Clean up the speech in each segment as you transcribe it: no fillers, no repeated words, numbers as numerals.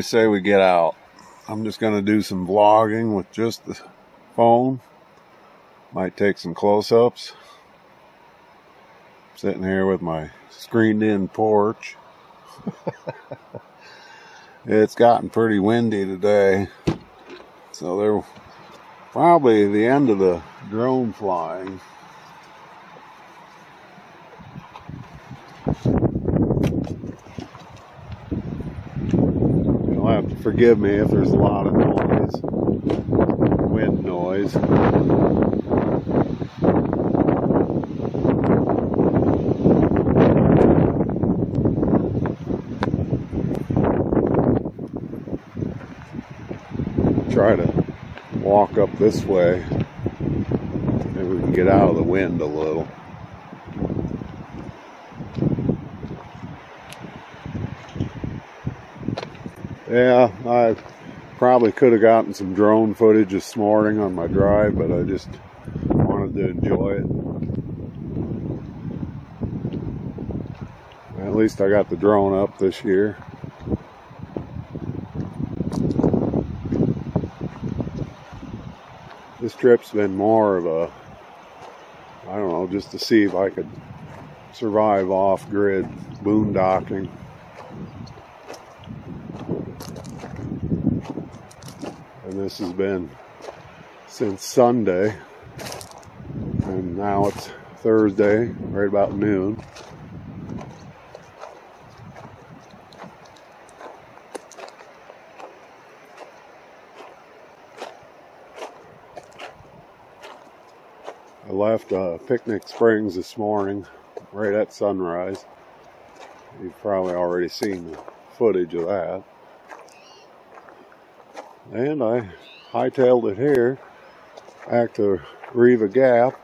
say we get out? I'm just going to do some vlogging with just the phone. Might take some close-ups. Sitting here with my screened-in porch. It's gotten pretty windy today, so they're probably the end of the drone flying. You'll have to forgive me if there's a lot of noise, wind noise. Try to walk up this way. Maybe we can get out of the wind a little. Yeah, I probably could have gotten some drone footage this morning on my drive, but I just wanted to enjoy it. At least I got the drone up this year. This trip's been more of a, I don't know, just to see if I could survive off-grid boondocking. And this has been since Sunday, and now it's Thursday, right about noon. I left Picnic Springs this morning, right at sunrise. You've probably already seen the footage of that. And I hightailed it here, back to Reva Gap.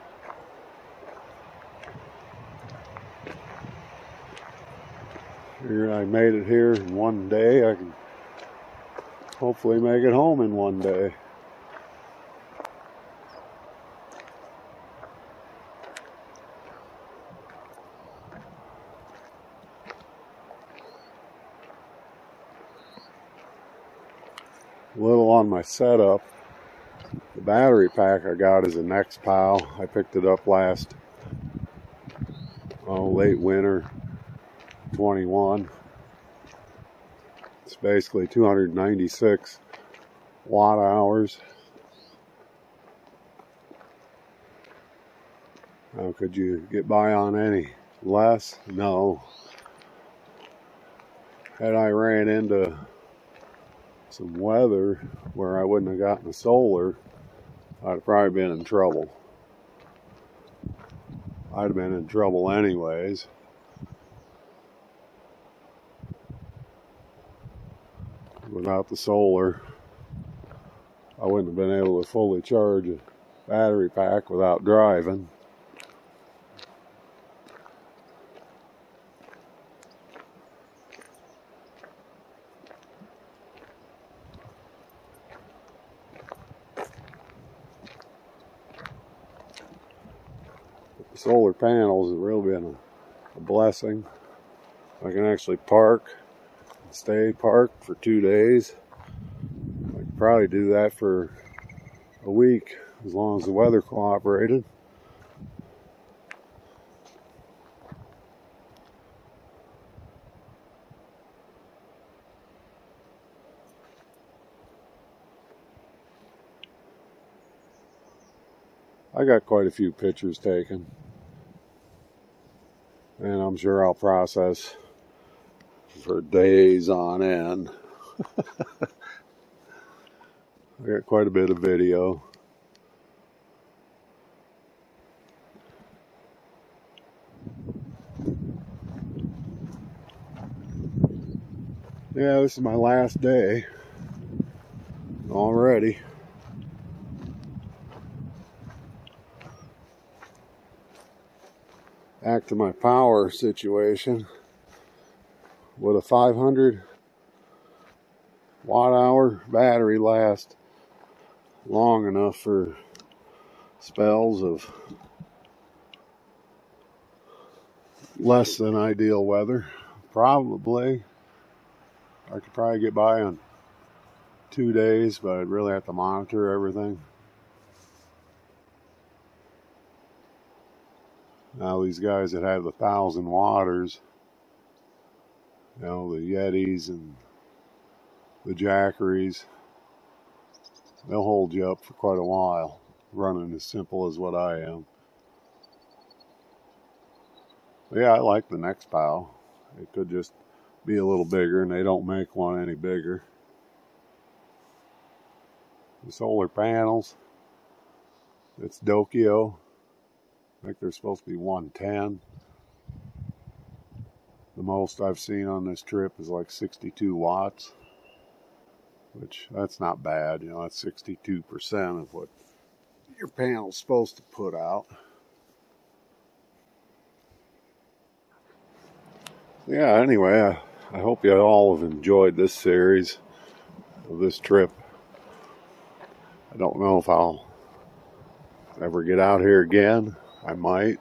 Here I made it here in one day. I can hopefully make it home in one day. A little on my setup. The battery pack I got is a next pile. I picked it up late winter 21. It's basically 296 watt hours. Now, could you get by on any less? No. Had I ran into some weather where I wouldn't have gotten the solar, I'd have probably been in trouble. I'd have been in trouble anyways. Without the solar, I wouldn't have been able to fully charge a battery pack without driving. Solar panels have really been a blessing. I can actually park and stay parked for 2 days. I could probably do that for a week as long as the weather cooperated. I got quite a few pictures taken, and I'm sure I'll process for days on end. I got quite a bit of video. Yeah, this is my last day already. Back to my power situation. Would a 500 watt hour battery last long enough for spells of less than ideal weather? Probably. I could probably get by on 2 days, but I'd really have to monitor everything. Now these guys that have the 1,000 waters, you know, the Yetis and the Jackeries, they'll hold you up for quite a while, running as simple as what I am. But yeah, I like the next bow. It could just be a little bigger, and they don't make one any bigger. The solar panels, it's Dokio. I think they're supposed to be 110. The most I've seen on this trip is like 62 watts, which that's not bad. You know, that's 62% of what your panel's supposed to put out. Yeah, anyway, I hope you all have enjoyed this series of this trip. I don't know if I'll ever get out here again. I might.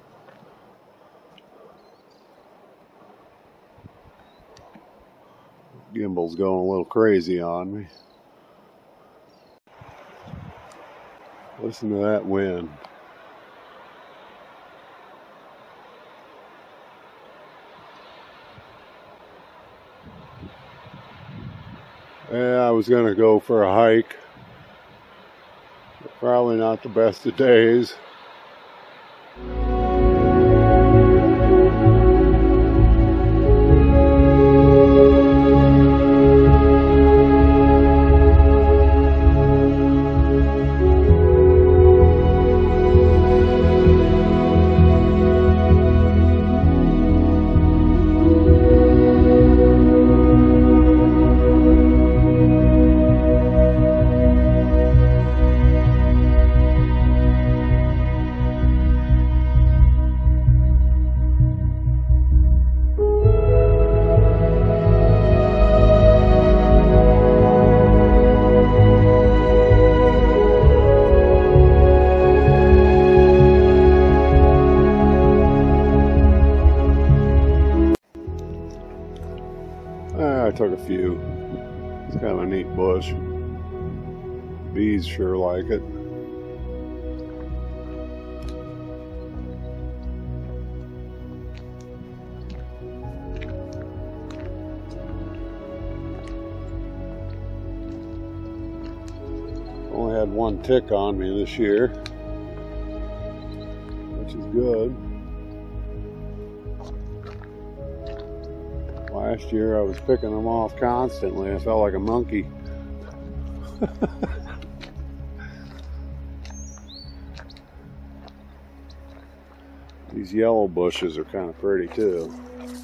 Gimbal's going a little crazy on me. Listen to that wind. Yeah, I was going to go for a hike. Probably not the best of days. I took a few. It's kind of a neat bush. Bees sure like it. Only had one tick on me this year, which is good. Last year I was picking them off constantly. I felt like a monkey. These yellow bushes are kind of pretty too.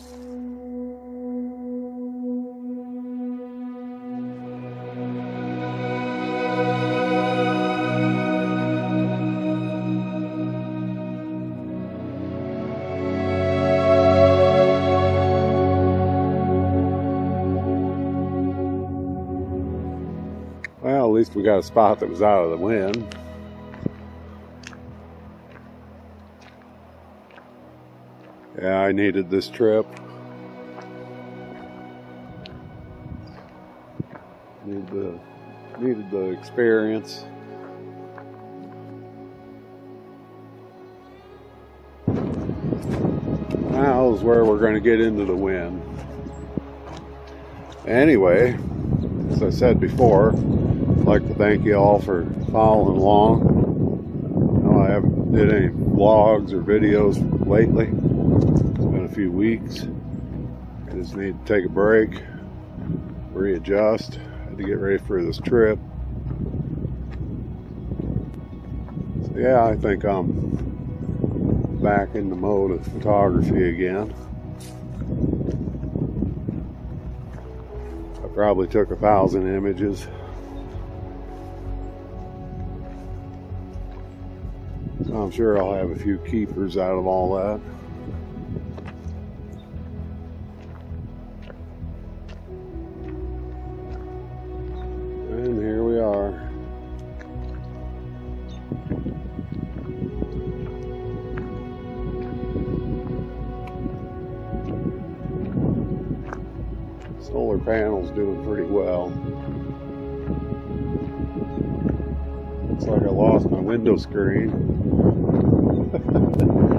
Well, at least we got a spot that was out of the wind. Yeah, I needed this trip. Needed the experience. Now is where we're going to get into the wind. Anyway, as I said before, I'd like to thank you all for following along. I know I haven't did any vlogs or videos lately. It's been a few weeks. I just need to take a break, readjust. Had to get ready for this trip. So yeah, I think I'm back in the mode of photography again. I probably took 1,000 images. So I'm sure I'll have a few keepers out of all that. And here we are. Solar solar panel's doing pretty well. Looks like I lost my window screen.